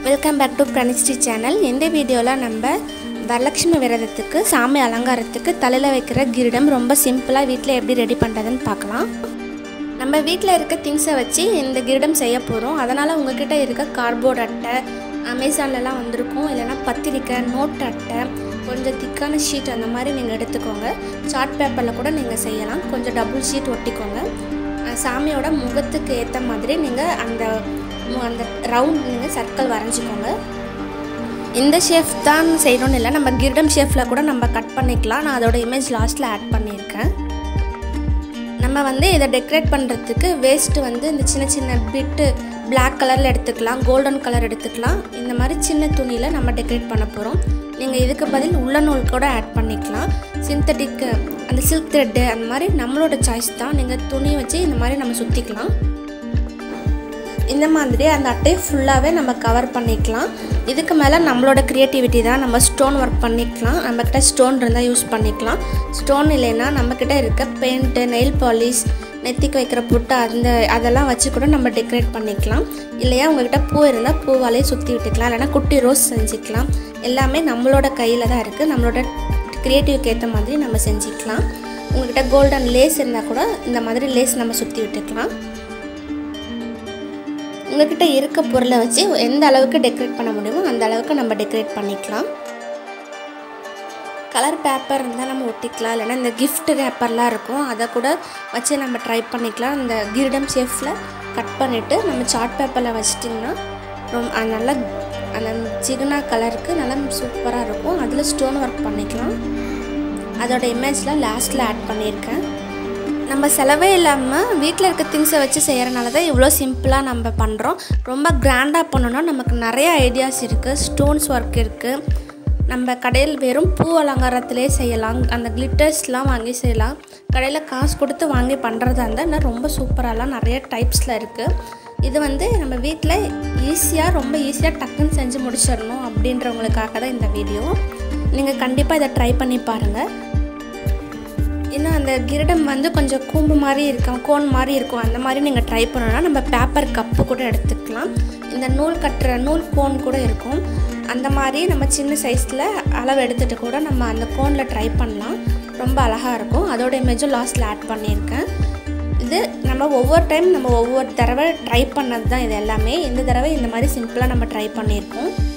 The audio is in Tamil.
Welcome back to Pranishree channel. இந்த வீடியோவில் நம்ம வரலட்சுமி விரதத்துக்கு சாமி அலங்காரத்துக்கு தலையில் வைக்கிற கிரீடம் ரொம்ப சிம்பிளாக வீட்டில் எப்படி ரெடி பண்ணுறதுன்னு பார்க்கலாம். நம்ம வீட்டில் இருக்க திங்ஸை வச்சு இந்த கிரீடம் செய்ய போகிறோம். அதனால் உங்கள்கிட்ட இருக்க கார்ட்போர்ட் அட்டை, அமேசான்லலாம் வந்திருக்கும், இல்லைனா பத்திரிக்கை, நோட் அட்டை, கொஞ்சம் திக்கான ஷீட் அந்த மாதிரி நீங்கள் எடுத்துக்கோங்க. சார்ட் பேப்பரில் கூட நீங்கள் செய்யலாம். கொஞ்சம் டபுள் ஷீட் ஒட்டிக்கோங்க. சாமியோட முகத்துக்கு ஏற்ற மாதிரி நீங்கள் அந்த ரவுண்ட் நீங்கள் சர்க்கிள் வரைஞ்சிக்கோங்க. இந்த ஷேப் தான் செய்யணும்னு இல்லை, நம்ம கிரீடம் ஷேப்பில் கூட நம்ம கட் பண்ணிக்கலாம். நான் அதோட இமேஜ் லாஸ்ட்டில் ஆட் பண்ணியிருக்கேன். நம்ம இதை டெக்கரேட் பண்ணுறதுக்கு வேஸ்ட்டு இந்த சின்ன சின்ன பிட்டு பிளாக் கலரில் எடுத்துக்கலாம், கோல்டன் கலர் எடுத்துக்கலாம். இந்த மாதிரி சின்ன துணியில் நம்ம டெக்கரேட் பண்ண போகிறோம். நீங்கள் இதுக்கு பதில் உள்ள நூல் கூட ஆட் பண்ணிக்கலாம். சிந்தட்டிக் அந்த சில்க் த்ரெட்டு அந்த மாதிரி நம்மளோட சாய்ஸ் தான். நீங்கள் துணி வச்சு இந்த மாதிரி நம்ம சுற்றிக்கலாம். இந்த மாதிரி அந்த அட்டையை ஃபுல்லாகவே நம்ம கவர் பண்ணிக்கலாம். இதுக்கு மேலே நம்மளோட க்ரியேட்டிவிட்டி தான். நம்ம ஸ்டோன் ஒர்க் பண்ணிக்கலாம். நம்மக்கிட்ட ஸ்டோன் இருந்தால் யூஸ் பண்ணிக்கலாம். ஸ்டோன் இல்லைன்னா நம்மக்கிட்ட இருக்க பெயிண்ட்டு, நெயில் பாலிஷ், நெத்திக்கு வைக்கிற புட்டு அதெல்லாம் வச்சு கூட நம்ம டெக்கரேட் பண்ணிக்கலாம். இல்லையா உங்கள்கிட்ட பூ இருந்தால் பூவாலே சுற்றி விட்டுக்கலாம், இல்லைனா குட்டி ரோஸ் செஞ்சுக்கலாம். எல்லாமே நம்மளோட கையில் தான் இருக்குது. நம்மளோட க்ரியேட்டிவ்க்கு ஏற்ற மாதிரி நம்ம செஞ்சுக்கலாம். உங்கள்கிட்ட கோல்டன் லேஸ் இருந்தால் கூட இந்த மாதிரி லேஸ் நம்ம சுற்றி விட்டுக்கலாம். உங்கள்கிட்ட இருக்க பொருளை வச்சு எந்த அளவுக்கு டெக்கரேட் பண்ண முடியுமோ அந்த அளவுக்கு நம்ம டெக்கரேட் பண்ணிக்கலாம். கலர் பேப்பர் இருந்தால் நம்ம ஒட்டிக்கலாம், இல்லைனா இந்த கிஃப்ட் ரேப்பர்லாம் இருக்கும், அதை கூட வச்சு நம்ம ட்ரை பண்ணிக்கலாம். இந்த கிரீடம் ஷேப்பில் கட் பண்ணிவிட்டு நம்ம சார்ட் பேப்பரில் வச்சிட்டிங்கன்னா ரொம்ப நல்லா அந்த சிகனா கலருக்கு நல்லா சூப்பராக இருக்கும். அதில் ஸ்டோன் ஒர்க் பண்ணிக்கலாம். அதோட இமேஜில் லாஸ்ட்டில் ஆட் பண்ணியிருக்கேன். நம்ம செலவே இல்லாமல் வீட்டில் இருக்க திங்ஸை வச்சு செய்கிறனால தான் இவ்வளோ சிம்பிளாக நம்ம பண்ணுறோம். ரொம்ப கிராண்டாக பண்ணணுன்னா நமக்கு நிறைய ஐடியாஸ் இருக்குது. ஸ்டோன்ஸ் ஒர்க் இருக்குது. நம்ம கடையில் வெறும் பூ அலங்காரத்திலே செய்யலாம். அந்த கிளிட்டர்ஸ்லாம் வாங்கி செய்யலாம். கடையில் காசு கொடுத்து வாங்கி பண்ணுறதா இருந்தால் ரொம்ப சூப்பராகலாம் நிறைய டைப்ஸில் இருக்குது. இது நம்ம வீட்டில் ரொம்ப ஈஸியாக டக்குன்னு செஞ்சு முடிச்சிடணும் அப்படின்றவங்களுக்காக தான் இந்த வீடியோ. நீங்கள் கண்டிப்பாக இதை ட்ரை பண்ணி பாருங்கள். இன்னும் அந்த கிரீடம் கொஞ்சம் கூம்பு மாதிரி இருக்கும், கோன் மாதிரி இருக்கும். அந்த மாதிரி நீங்கள் ட்ரை பண்ணணுன்னா நம்ம பேப்பர் கப்பு கூட எடுத்துக்கலாம். இந்த நூல் கட்டுற நூல் கோன் கூட இருக்கும். அந்த மாதிரி நம்ம சின்ன சைஸில் அளவு எடுத்துகிட்டு கூட நம்ம அந்த கோனில் ட்ரை பண்ணலாம். ரொம்ப அழகாக இருக்கும். அதோட இமேஜும் லாஸ்ட்டில் ஆட் பண்ணியிருக்கேன். இது நம்ம ஒவ்வொரு தடவை ட்ரை பண்ணது தான் இது எல்லாமே. இந்த தடவை இந்த மாதிரி சிம்பிளாக நம்ம ட்ரை பண்ணியிருக்கோம்.